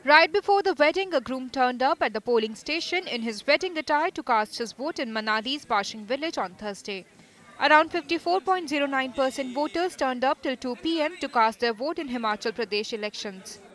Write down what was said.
Right before the wedding, a groom turned up at the polling station in his wedding attire to cast his vote in Manali's Bashing village on Thursday. Around 54.09% voters turned up till 2 p.m. to cast their vote in Himachal Pradesh elections.